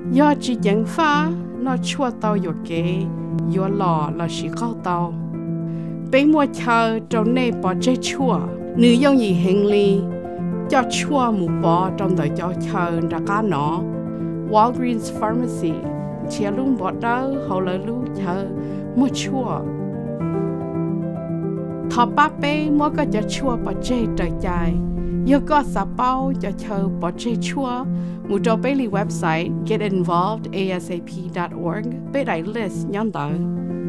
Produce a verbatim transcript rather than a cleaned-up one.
do chỉ chẳng phá nó chua tàu yo kế yo lò là chỉ cao tàu bé mua chờ trong này bỏ chơi chua nữ yêu gì hình ly cho chua mù bỏ trong đời cho chờ ra cá nó Walgreens Pharmacy chia luôn bỏ đau hậu lời lưu chờ mua chua thọ ba bé mua có cho chua bỏ chơi trời dài yêu có xả bao cho chờ bỏ chơi chua một chỗ bé li website get involved a s a p dot org bé đại list nhắn tới